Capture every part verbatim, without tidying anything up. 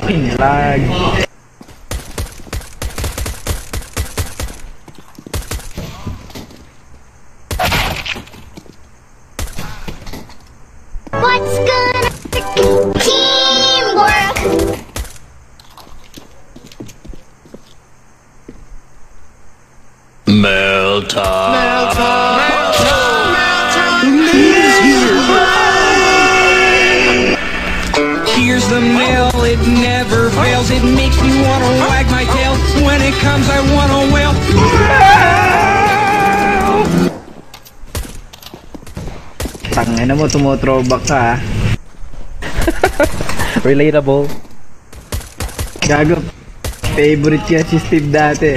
fucking lag. What's gonna teamwork? Melta. Melta. Here's the mail, it never fails. It makes me wanna wag my tail. When it comes, I wanna wail. Tangina mo, tumo-throwback ka ah. Relatable. Gago. Favorite yan si Steve dati.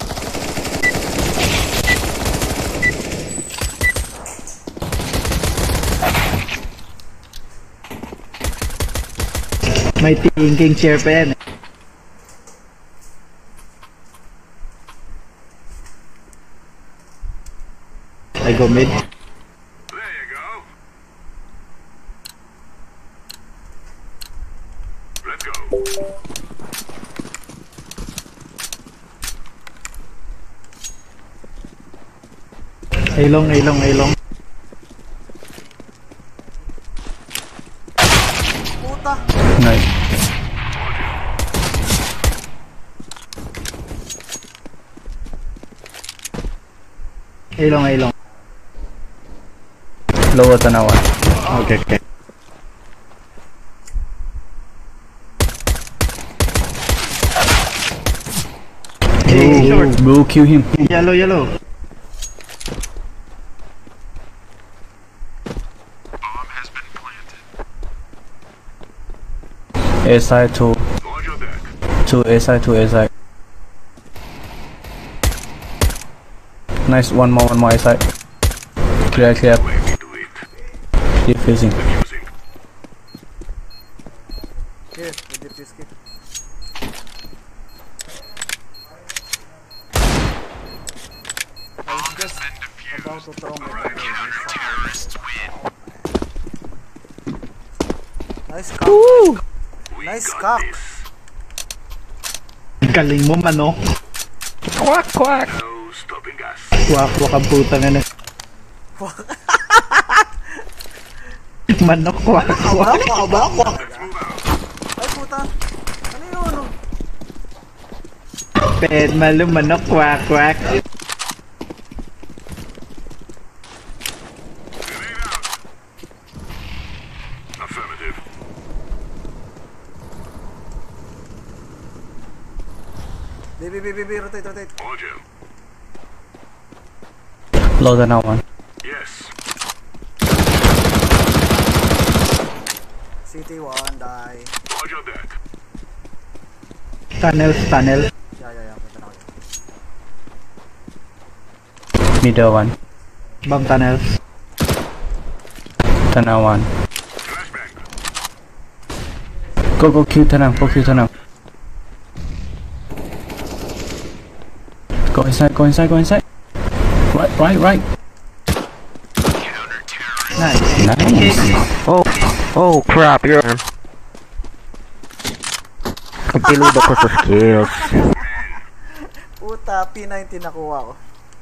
May thinking chair pa yan. I go mid. There you go. Let's go. Ailong, ailong, ailong. Puta. Nice. Ailong, ailong. Lower tanawa. Okay, okay. Hey, short. Bro, kill him. Yellow, yellow. Bomb has been planted. A side to Launch your deck. to A side to A side. Nice, one more, one more A side. Clear, clear. Way we do it. Defusing. Using. Here, we did this kid. I was just about to throw my gun. Nice cock. We Nice got cock. this. Galing mo, manok. Quack, quack. No stopping us. Kwak-kwak ang puta nga na. Manok, kwak-kwak. Baka, baka. Let's move out. Ay puta. Ano yun? Ped malo, manok, kwak-kwak. Grenade out. Affirmative. B, B, B, B, B, rotate, rotate. Roger. Lower tanawa. Yes. City one, die. Roger that. Tunnels, tunnel. Yeah, yeah, yeah. Punta na ako. Middle one. Bomb tunnels. Tanawa one. Flashbang. Go, go, kill Tanang, go kill Tanang. Go inside, go inside, go inside. Right, right, right. Nice. Nice. Oh, oh crap, you're Kapilod ako sa skills. Puta, P ninety nakuha ko.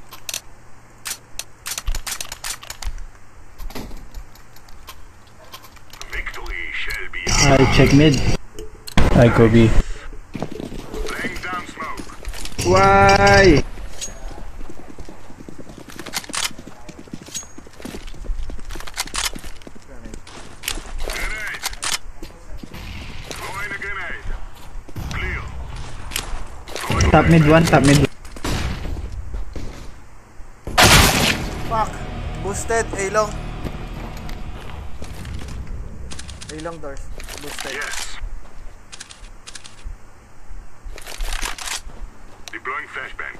Victory shall be I check mid. I go B. laying down smoke. Why? Grenade. Throwing a grenade. Clear. Throwing Top mid one, top mid one. Fuck. Boosted, A-long. A-long doors. Boosted. Yes. Deploying flashbang.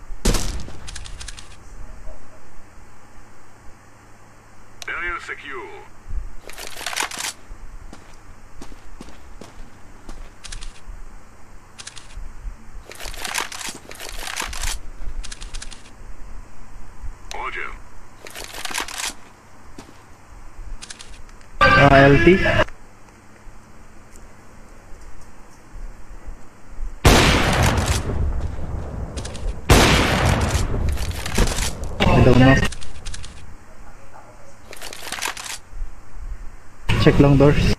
Area secure. Roger. Uh, L T. don't know. Check long doors.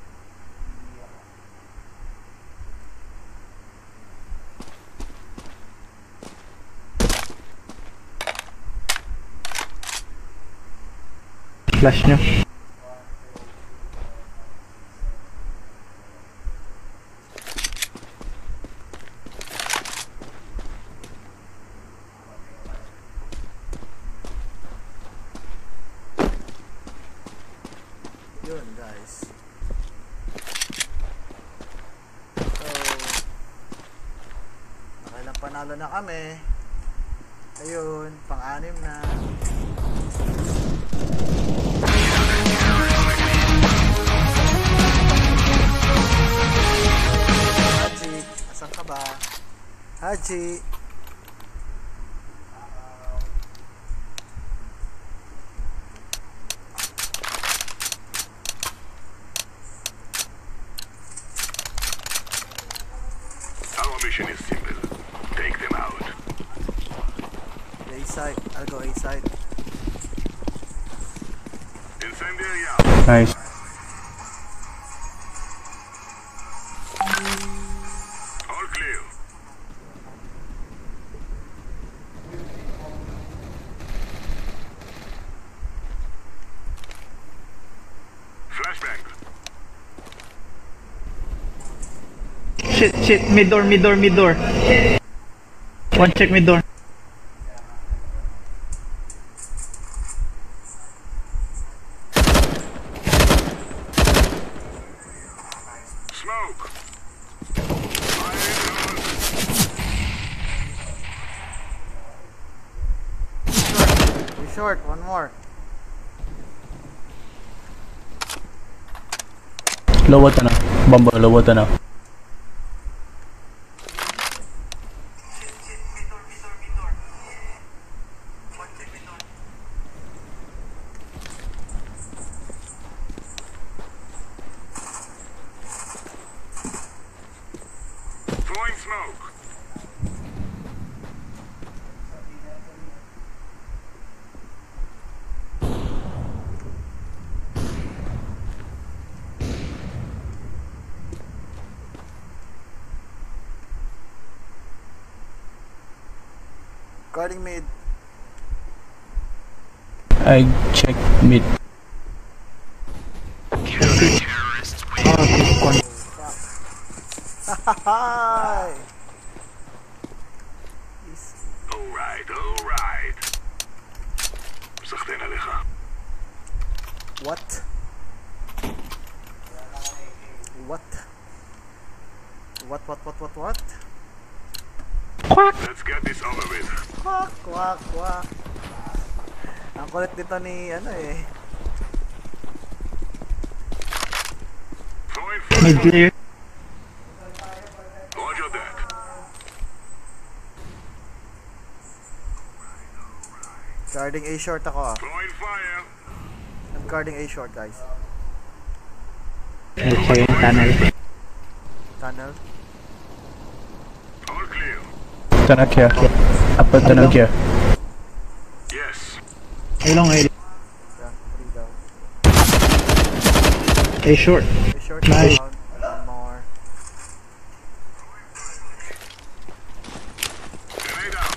Flash nyo. Yun guys. So nakailang panalo na kami. Ayun, pang-anim na. Haji, asan ka ba? Haji. Our mission is simple. Take them out. A side. I'll go A side. Incendiary out. Nice. All clear. Flashbang. Shit, shit, mid door, mid door, mid door. One check mid door. Smoke. Fire. Too short, one more. Lower to na. Bomba, lower to na. Throwing smoke. Guarding mid. I check mid. Hi. Alright, alright. סחטיין עליך. What? What? What, what, what, what, what? Let's get this over with. Kwak, kwak, kwak. Ang kulit nito ni, ano eh. Throwing Mid flashbang. clear. Roger that. Guarding A short ako ah. Throwing fire. I'm guarding A short guys. I'll check yung tunnel. Tunnel. All clear. Tunnel here. Upper tunnel here. Yes. Ilong, ilong. Yeah, three down. A short. A short Nice. down. One more. Grenade out.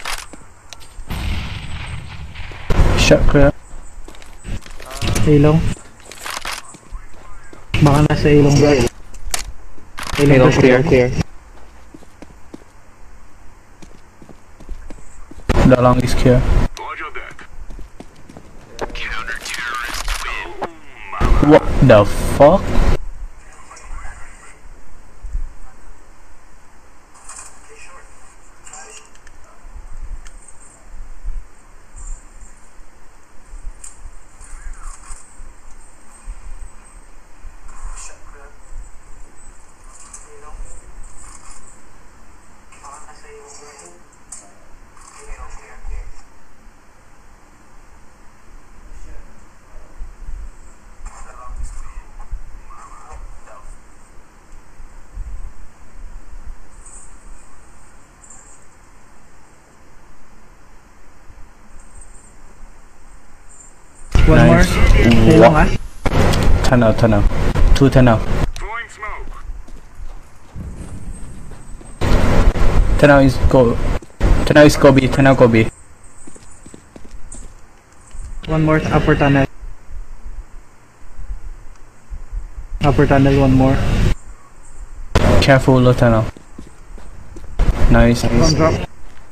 Shot clear. Ilong. Baka nasa ilong bro. Ilong to clear, clear. The long is clear. Roger that. What the fuck? One more. Nice. Stay long ah. Tunnel, tunnel. Two tunnel. Throwing smoke. Tunnel is go. Tunnel is Kobe. Tunnel Kobe. One more upper tunnel. Upper tunnel, one more. Careful, low tunnel. Nice, One nice. drop.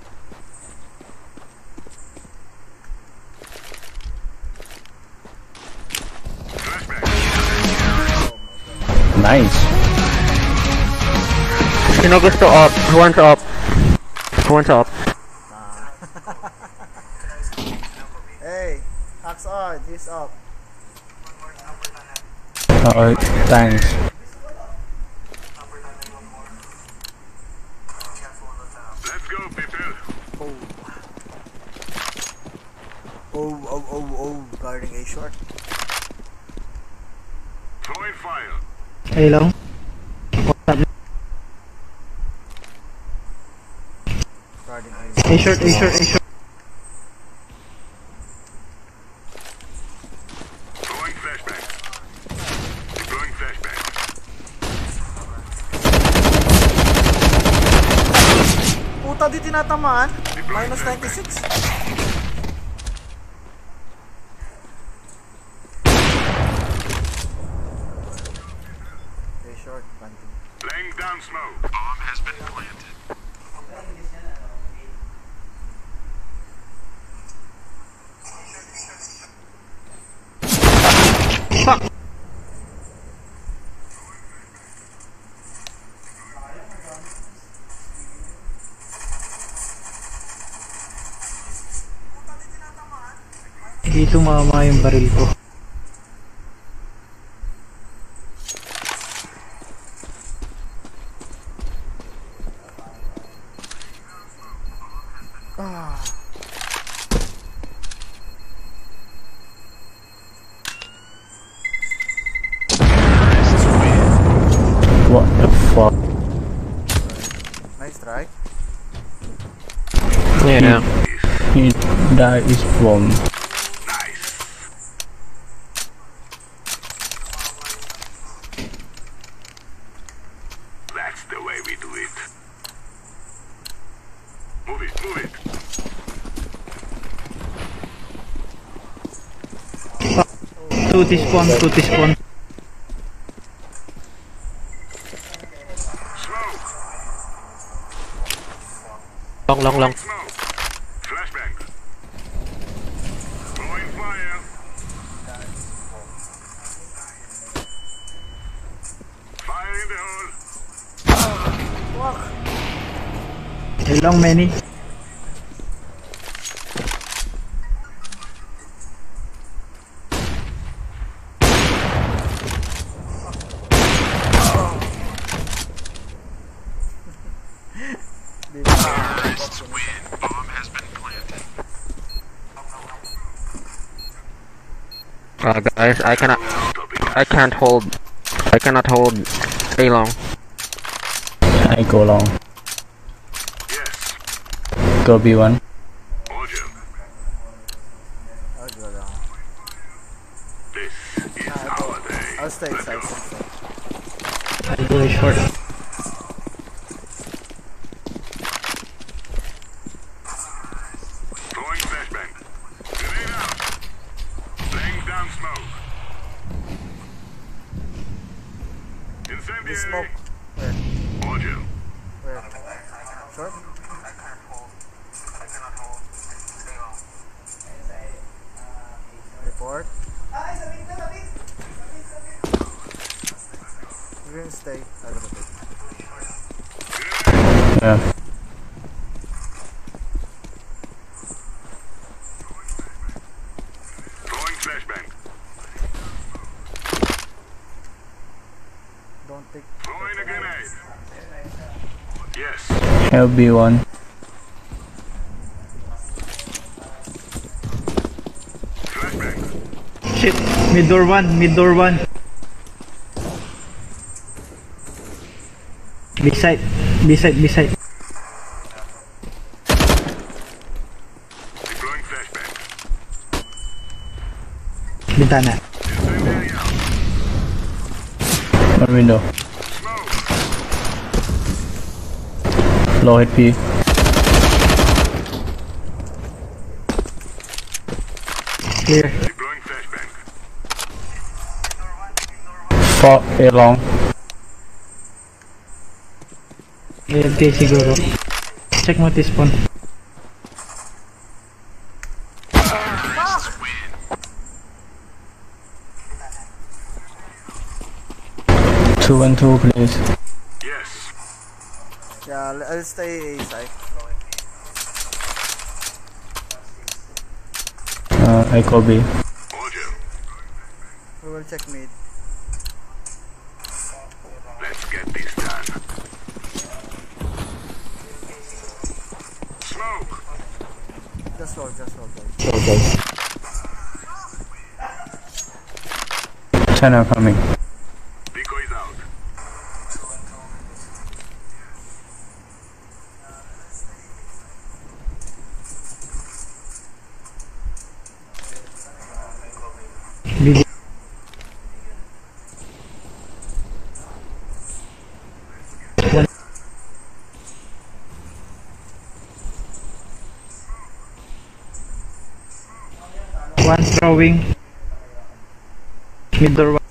Nice. Sino gusto up? Who wants up? Who wants up? Hey, axe on, he's up. Oh, thanks. Let's go, people. Oh, oh, oh, oh, guarding A short. Throwing fire. A long. Guarding A. A short, A short, A short. Throwing flashbang. Deploying flashbang. Puta, di tinatamaan. Minus ninety-six. A short, planting. Laying down smoke. Bomb has been planted. Hindi tumama yung baril ko. What the fuck? Nice try. Yeah. He that is from. Nice. That's the way we do it. Move it, move it. Two T-spawn, two T-spawn. Smoke. Long, long, long. Smoke. Flashbang. Throwing fire. Fire in the hole. A long many. Terrorists win. Bomb has been planted. Uh, guys, I cannot. I can't hold. I cannot hold A long. I go long. Yes. Go B one. Roger. I'll go down. This is our day. I'll stay inside. I'll go A short. Throwing flashbang. Grenade out. Laying down smoke. Incendiary. This smoke. Where? Roger. Where? Short? Report. You're gonna stay. I'll go take. Yeah. Throwing flashbang. Don't take. Throwing a grenade. Yes. Hell B one. Flashbang. Shit. Mid door one, mid door one. B-side, B-side, B-side. Deploying flashbang. Bintana. One window. Low H P. Clear. Deploying flashbang. Four A long. A F K siguro. Check mo T-spawn. Two and two, please. Yes. Yeah, I'll- I'll stay A side. Uh, Echo B. Roger. We will check mid. Let's get this done. Smoke. Just hold, just hold. guys. China coming. Decoy is out. B B. One throwing. Mid door one.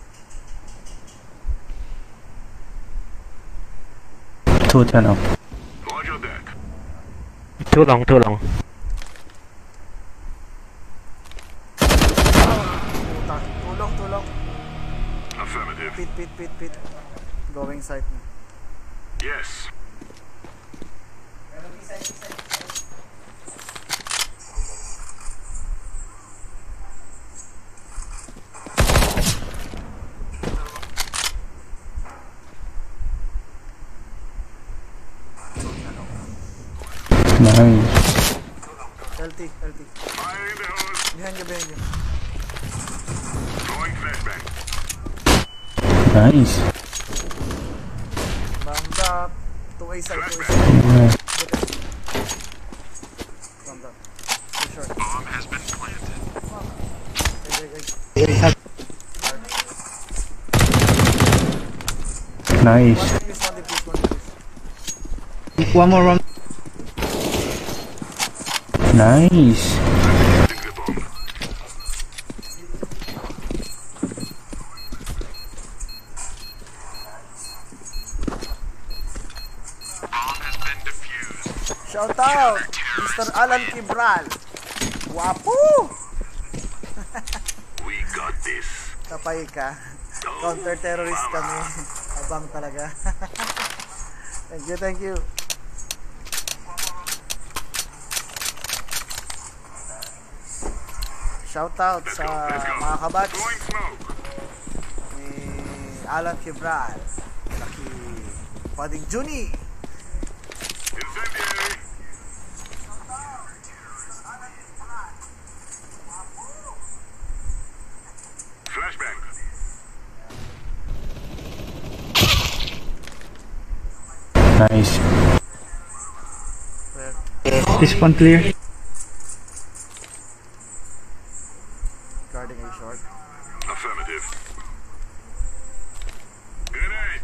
Two tunnel. Roger that. Too long, too long. Puta, tulong, tulong. Affirmative. Pit, pit, pit, pit. Going side na. Yes. Nice. L T, L T. Fire in the hole. Behind you, behind you. Throwing flashbang. Nice. Bombed up. Two A side, two A Flashbang. side. Yeah. Bombed up. Too short. Bomb has been planted. Hey, hey, hey. Nice. One defuse, one defuse, one defuse. One more one. Nice. Planting the bomb. Bomb has been defused. Shout out, Mister Alan Kibral. Wapo! We got this. Kapay ka. Counter-terrorist kami. Abang talaga. Thank you, thank you. Shout out Let's sa go. Let's go. mga kabats Throwing smoke. ni Alan Kibral, Lucky Pading Juni. Incendiary. Flashbang. Nice. T-spawn clear. Guarding A short. Affirmative. Grenade.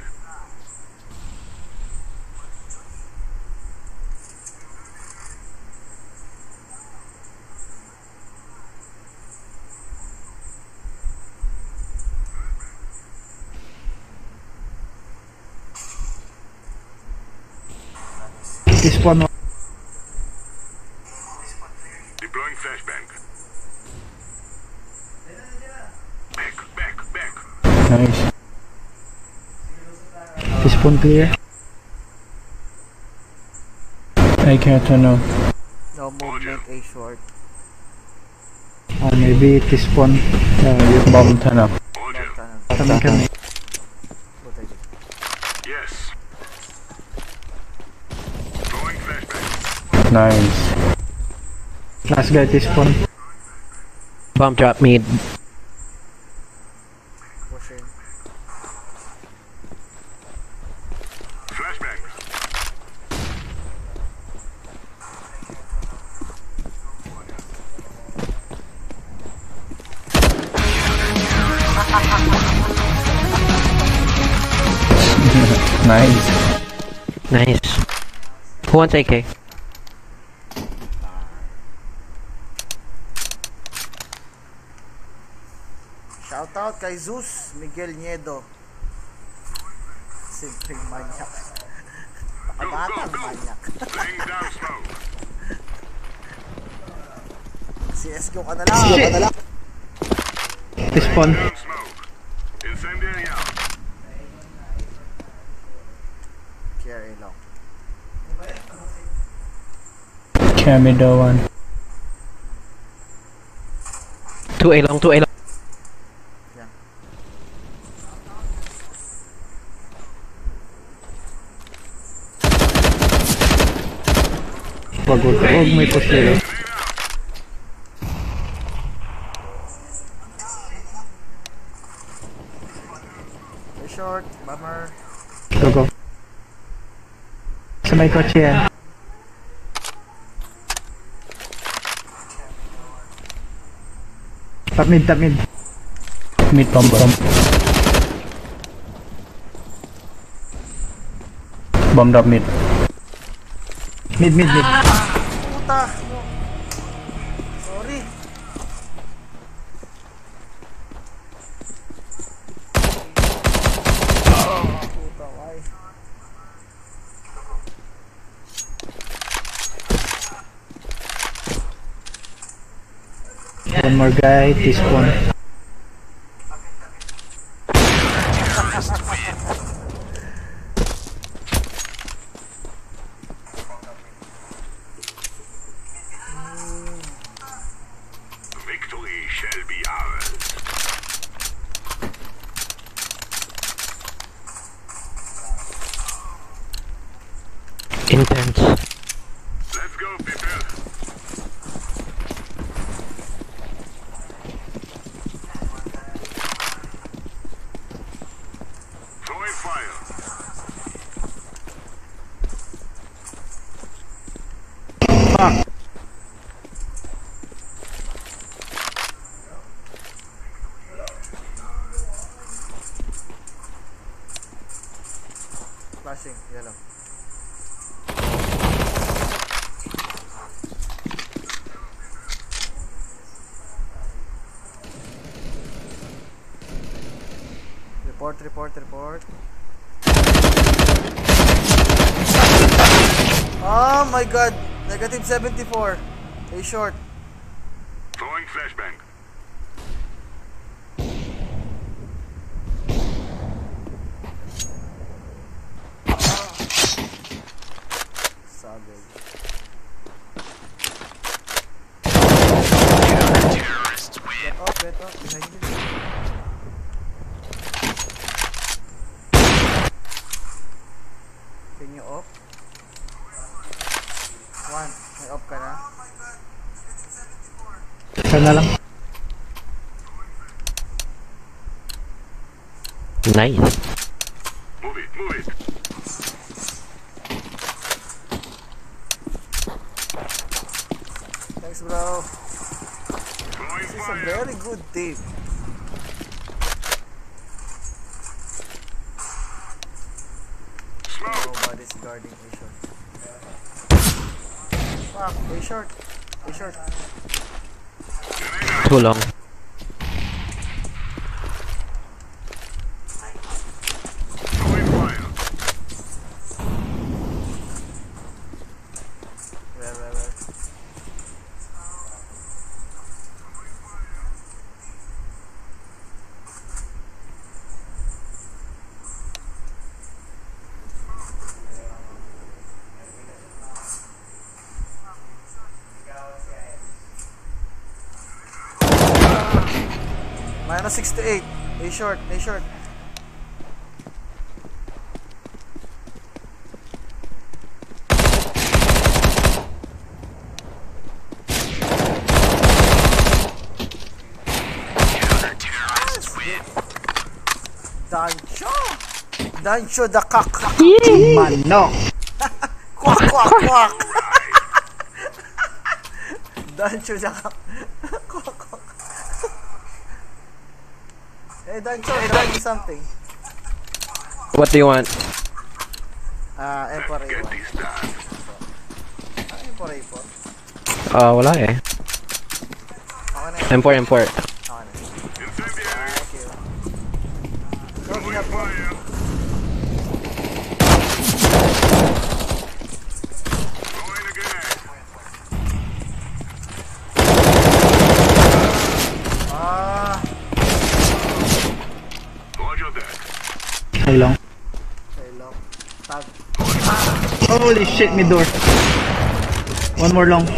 T-spawn one. Deploying flashbang. Back, back, back. Nice. T-spawn clear. I can't tunnel. No movement A short. Oh, maybe T-spawn. Uh, Bomb tunnel. Roger. Tunnel. coming kami. Go take it. Yes. Throwing flashbang. Nice. Last guy T-spawn. Bomb drop mid. Pushing. Flashbang. Nice. Nice. Who wants A K? Shoutout kay Zeus Miguel Niedo. Simpleng manyak. Nakabatang manyak. Laying down smoke. C S G O ka na lang. Shit. Ka na lang. Respawn. Down smoke. Incendiary out. K R A lang. Share middle one. Two A long, two A long. Wag, wag, wag may push nila. Hey, short. Bummer. Go, go. Sa may kotse yan. Top mid, top mid. Mid bomb bomb. Bomb drop mid. Mid, mid, mid. Puta. Sorry. Puta, why? One more guy, this one. Victory shall be ours. Intense. Let's go, people. Throwing fire. Fuck. Flashing. Yellow. Report, report, report. Oh my god! Negative seventy-four. A short. Throwing flashbang. Savage. Get up, get up. Behind you. Can you up? One. May up ka na? Isa na lang. Nice. Move it, move it. Thanks, bro. Throwing This is a fire. very good team. Smoke. Nobody's guarding A short. Fuck, A short. A short. Too long. Throwing fire. Where, where, where? Minus sixty-eight. A short, A short. Dancho! Dancho the cock! Manok. Quack, quack, quack! Dancho the cock! Quack, quack! Hey Dancho, tell me something. What do you want? Ah, M four A Get one. this done. Ah, M four A four. Ah, wala eh. Okay na yun. M four, M four. Okay na. Incendiary. Thank you. Go, Throwing ginap mo. fire. Throwing again. Ah, Roger that. Ay lang. okay long. Tag. Holy shit, mid door. One more long.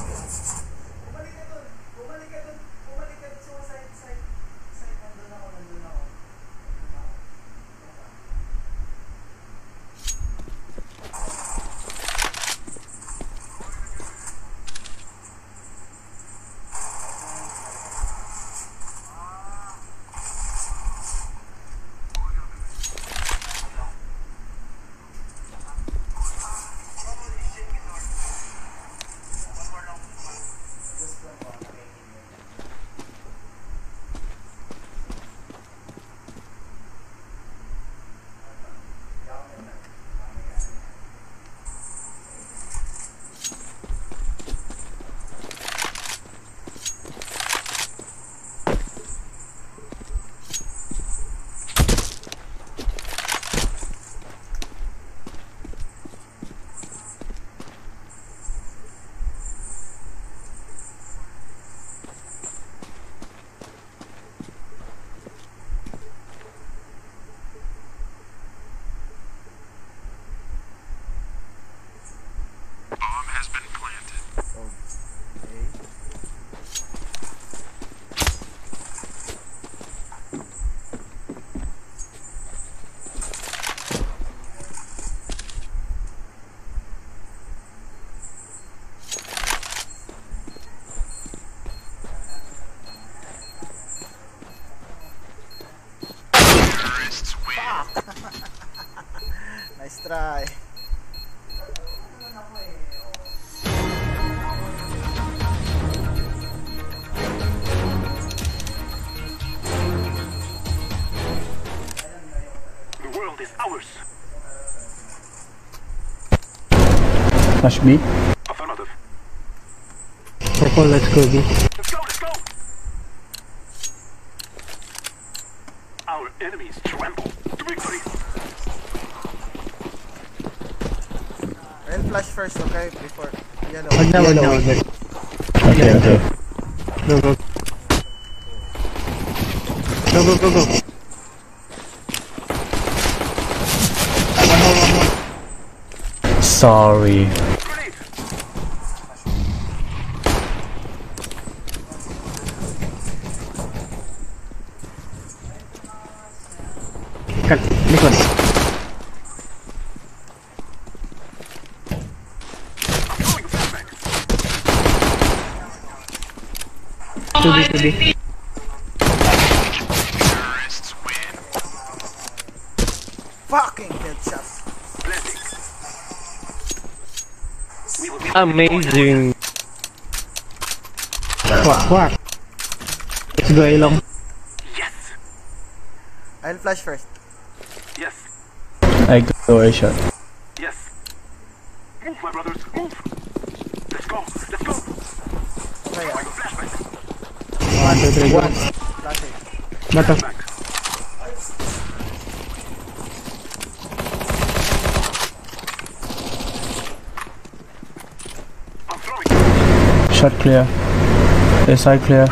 Bomb has been planted. Okay. Terrorists win. Nice try. The world is ours. Flash B. Affirmative. Purple, let's go B. Let's go, let's go. Our enemies tremble to victory. I'll flash first, okay? Before yellow. Wag na, wag na, wag na. Okay, okay. Go, go. Go, go, go, go. Sorry. Grenade. Cut. Likod. I'm throwing a flashbang. two B, two B. Terrorists win. Fucking headshots. Planting. We will be Amazing. Quack, quack. Let's go along. Yes. I'll flash first. Yes. I go a shot. Yes. Move, my brothers. Move. Let's go. Let's go. Okay, ah. Flashbang. One, two, three, go. Flash it. Bato. Back. I'm throwing. Shot clear. S I clear.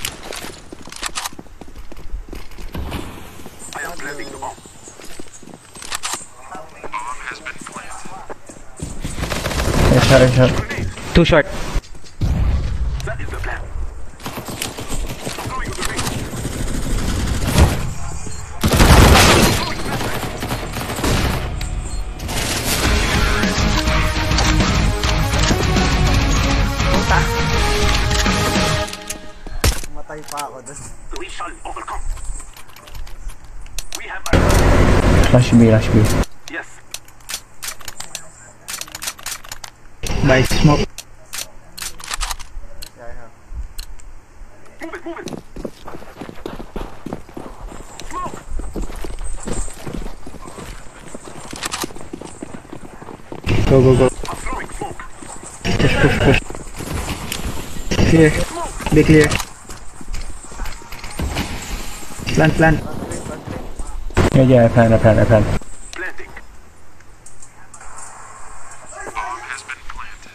I am planting the bomb. Bomb has been planted. A shot, a shot. Grenade. Too short. That is the plan. I'm throwing a grenade. Throwing flashbang. Matay pa ako dun. We shall overcome. We have Flash B, flash B. yes. By smoke. Yeah, I have. Move it, move it. Smoke. Go, go, go. I'm throwing smoke. Push, push, push. Clear. Be clear. Plant, plant. Yeah, yeah, I plan, I plan, I plan. Planting. Bomb has been planted.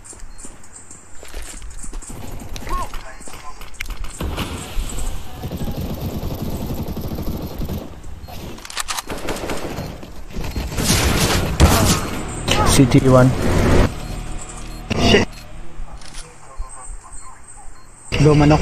C T one. Shit. Go, manok.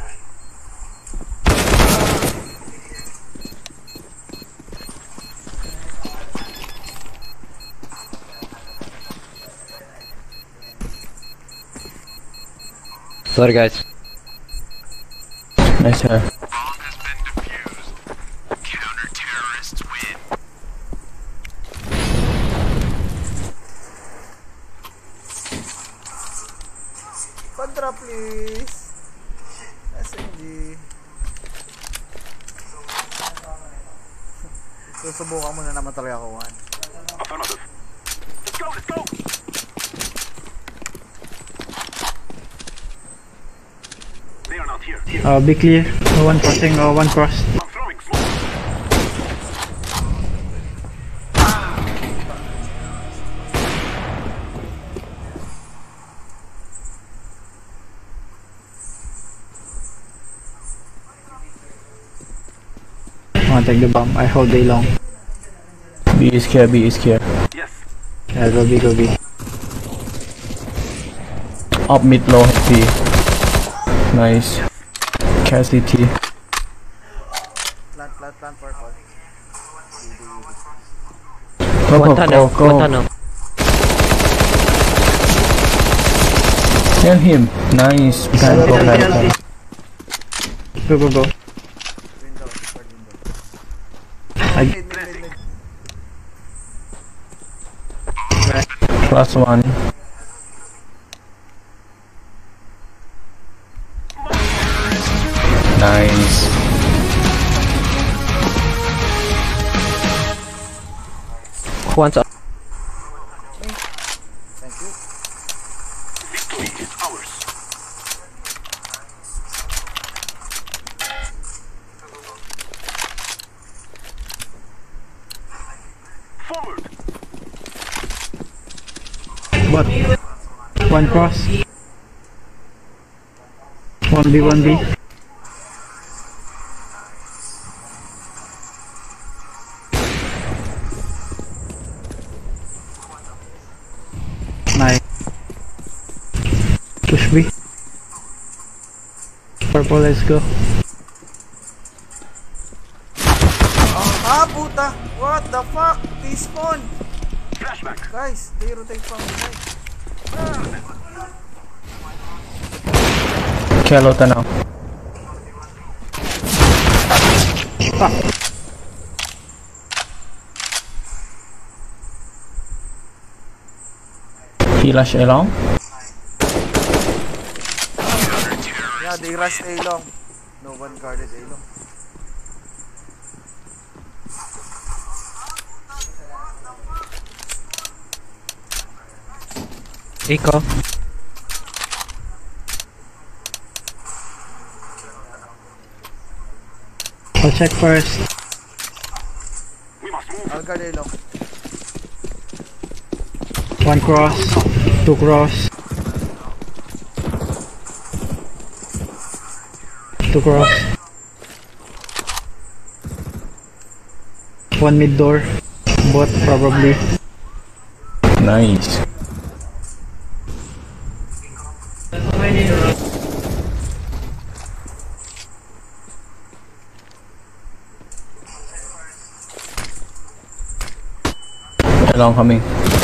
Sorry guys. Nice hair. Bomb has been defused. Counter-terrorists win. Contra, please. S M G. Susubukan mo na naman talaga ako, Juan. Affirmative. Let's go, let's go. They are not here. Here. Uh, be clear. No one crossing, uh, one cross. I'm throwing smoke. I'll take the bomb. I hold day long. B is here, B is here. Yes. Yeah, go B, go B. Up mid low H P. Nice. Cat C T. Plant, plant, plant, purple. Go, One go, tunnel, go, one go. tunnel. Kill him. Nice. Plan, go, plan, plan. Go, go, go. Window, third window. I Mid, mid, mid, mid. Plus one. Nice. One's up. Thank you. Victory is ours. Forward. What? One cross. One B, one B. Nice. Push B. Purple, let's go. Ah, puta! What the fuck? T-spawn! Flashback. Guys, they rotate from the side. Kill out now. He rush along. Yeah, they rushed A long. No one guarded A long. Eco. I'll check first. We must move. I'll guard A long. One cross. Two cross. Two cross. One mid door. Bot probably. Nice. Along coming.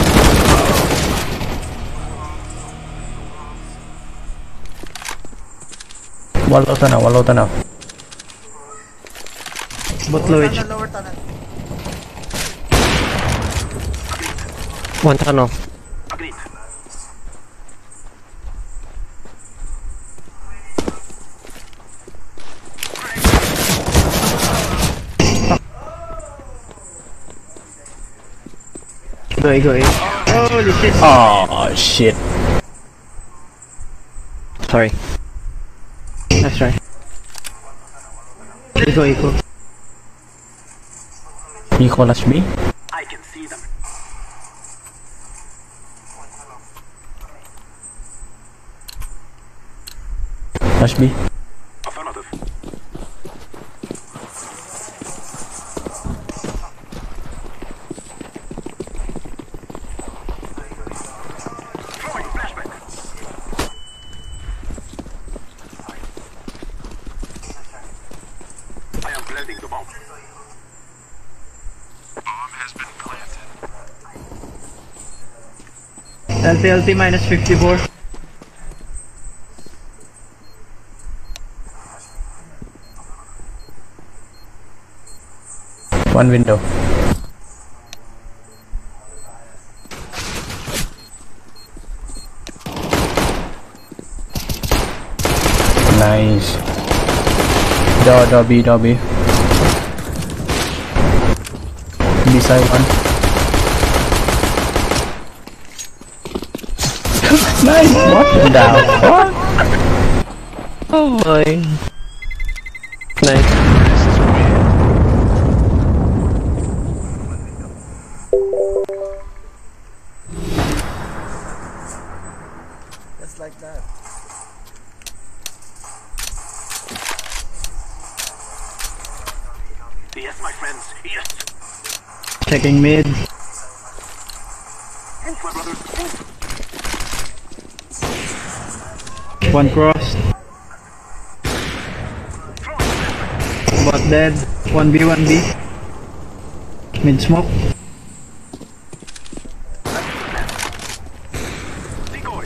Walo ta na, walo ta na. Bot low H. Tunnel, lower tunnel. One tunnel. Agreed. Go A, go A. Holy shit. Oh shit. Sorry. That's right. Eco, eco. Nicolas B. I can see them. Flash B. Affirmative. Throwing flashback. I am planting the bomb. Bomb has been planted. L T L T minus fifty-four. One window. Nice. Door, door B, door B. B side one. Nice. What the fuck? Oh my. Nice. Just like that. Yes, my friends. Yes. Checking mid. Move, my brothers. Move. One cross. Bot dead. one B, one B. Mid smoke. Decoy.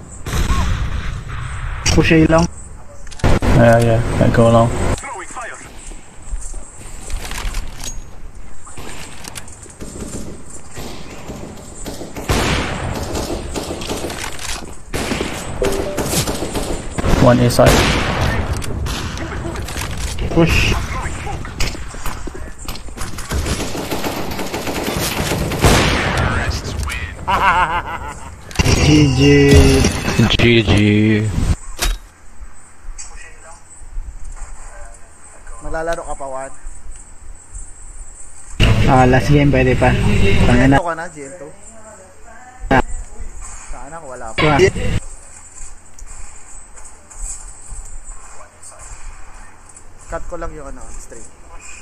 Push A long. Yeah, yeah. I go along. Throwing fire. One A side. Push. Throwing smoke. G G. G G. Maglalaro ka pa, Juan? Ah, last game pwede pa. Tangina. Ito ka na, G M two? Saan ako? Wala pa. Ah. Cut ko lang yung ano, stream.